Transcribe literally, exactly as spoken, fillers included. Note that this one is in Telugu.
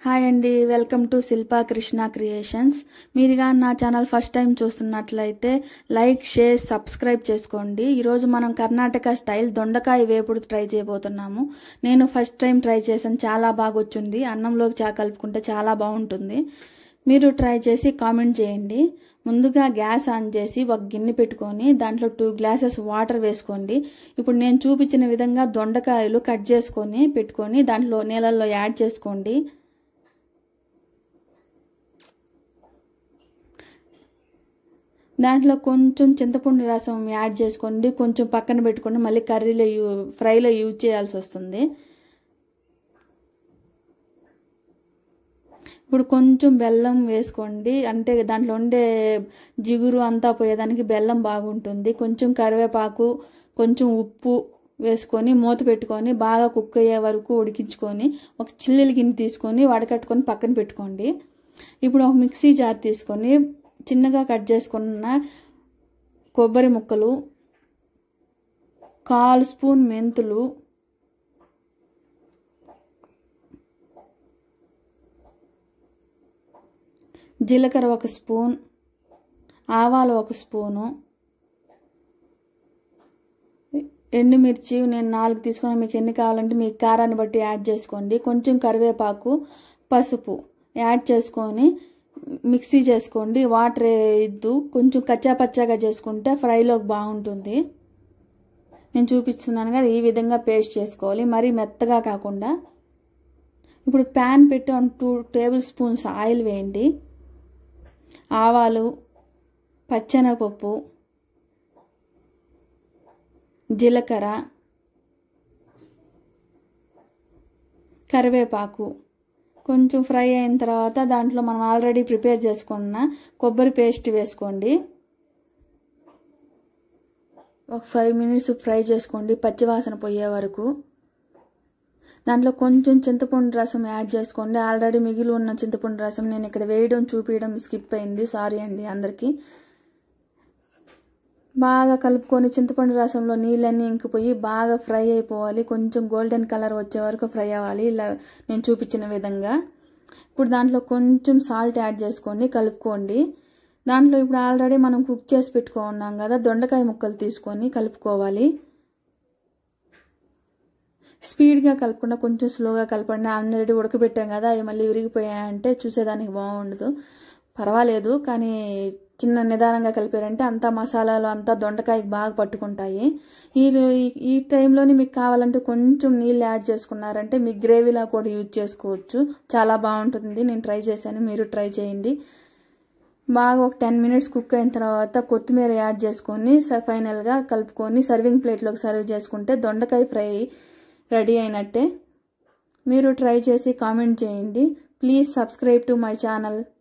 హాయ్ అండి, welcome to Shilpa Krishna creations. మీరుగా నా ఛానల్ ఫస్ట్ టైం చూస్తున్నట్లయితే లైక్, షేర్, సబ్స్క్రైబ్ చేసుకోండి. ఈరోజు మనం కర్ణాటక స్టైల్ దొండకాయ వేపుడు ట్రై చేయబోతున్నాము. నేను ఫస్ట్ టైం ట్రై చేశాను, చాలా బాగా వచ్చింది. అన్నంలోకి చా కలుపుకుంటే చాలా బాగుంటుంది. మీరు ట్రై చేసి కామెంట్ చేయండి. ముందుగా గ్యాస్ ఆన్ చేసి ఒక గిన్నె పెట్టుకొని దాంట్లో టూ గ్లాసెస్ వాటర్ వేసుకోండి. ఇప్పుడు నేను చూపించిన విధంగా దొండకాయలు కట్ చేసుకొని పెట్టుకొని దాంట్లో నీళ్ళల్లో యాడ్ చేసుకోండి. దాంట్లో కొంచెం చింతపండు రసం యాడ్ చేసుకోండి. కొంచెం పక్కన పెట్టుకొని మళ్ళీ కర్రీలో యూ ఫ్రైలో యూజ్ చేయాల్సి వస్తుంది. ఇప్పుడు కొంచెం బెల్లం వేసుకోండి, అంటే దాంట్లో ఉండే జిగురు అంతా పోయేదానికి బెల్లం బాగుంటుంది. కొంచెం కరివేపాకు, కొంచెం ఉప్పు వేసుకొని మూత పెట్టుకొని బాగా కుక్ అయ్యే వరకు ఉడికించుకొని ఒక చిల్లీల గిన్నె తీసుకొని వడకట్టుకొని పక్కన పెట్టుకోండి. ఇప్పుడు ఒక మిక్సీ జార్ తీసుకొని చిన్నగా కట్ చేసుకున్న కొబ్బరి ముక్కలు, కాల్ స్పూన్ మెంతులు, జీలకర్ర ఒక స్పూన్, ఆవాలు ఒక స్పూను, ఎండుమిర్చి నేను నాలుగు తీసుకున్నా, మీకు ఎన్ని కావాలంటే మీ కారాన్ని బట్టి యాడ్ చేసుకోండి. కొంచెం కరివేపాకు, పసుపు యాడ్ చేసుకొని మిక్సీ చేసుకోండి. వాటర్ ఇద్దు, కొంచెం కచ్చా పచ్చాగా చేసుకుంటే ఫ్రైలోకి బాగుంటుంది. నేను చూపిస్తున్నాను కదా, ఈ విధంగా పేస్ట్ చేసుకోవాలి, మరీ మెత్తగా కాకుండా. ఇప్పుడు ప్యాన్ పెట్టి టూ టేబుల్ స్పూన్స్ ఆయిల్ వేయండి. ఆవాలు, పచ్చెనగపప్పు, జీలకర్ర, కరివేపాకు కొంచెం ఫ్రై అయిన తర్వాత దాంట్లో మనం ఆల్రెడీ ప్రిపేర్ చేసుకున్న కొబ్బరి పేస్ట్ వేసుకోండి. ఒక ఫైవ్ మినిట్స్ ఫ్రై చేసుకోండి, పచ్చివాసన పోయే వరకు. దాంట్లో కొంచెం చింతపండు రసం యాడ్ చేసుకోండి. ఆల్రెడీ మిగిలి ఉన్న చింతపండు రసం నేను ఇక్కడ వేయడం చూపించడం స్కిప్ అయింది, సారీ అండి అందరికీ. బాగా కలుపుకొని చింతపండు రసంలో నీళ్ళన్నీ ఇంకిపోయి బాగా ఫ్రై అయిపోవాలి. కొంచెం గోల్డెన్ కలర్ వచ్చే వరకు ఫ్రై అవ్వాలి, ఇలా నేను చూపించిన విధంగా. ఇప్పుడు దాంట్లో కొంచెం సాల్ట్ యాడ్ చేసుకొని కలుపుకోండి. దాంట్లో ఇప్పుడు ఆల్రెడీ మనం కుక్ చేసి పెట్టుకున్నాం కదా, దొండకాయ ముక్కలు తీసుకొని కలుపుకోవాలి. స్పీడ్గా కలపకుండా కొంచెం స్లోగా కలపండి. ఆల్రెడీ ఉడకబెట్టాం కదా, అవి మళ్ళీ విరిగిపోయాయంటే చూసేదానికి బాగుండదు. పర్వాలేదు, కానీ చిన్న నిదానంగా కలిపారంటే అంతా మసాలాలు అంతా దొండకాయకి బాగా పట్టుకుంటాయి. ఈ ఈ టైంలోని మీకు కావాలంటే కొంచెం నీళ్ళు యాడ్ చేసుకున్నారంటే మీ గ్రేవీలా కూడా యూజ్ చేసుకోవచ్చు, చాలా బాగుంటుంది. నేను ట్రై చేశాను, మీరు ట్రై చేయండి. బాగా ఒక టెన్ మినిట్స్ కుక్ అయిన తర్వాత కొత్తిమీర యాడ్ చేసుకొని ఫైనల్గా కలుపుకొని సర్వింగ్ ప్లేట్లోకి సర్వ్ చేసుకుంటే దొండకాయ ఫ్రై రెడీ అయినట్టే. మీరు ట్రై చేసి కామెంట్ చేయండి. Please subscribe to my channel.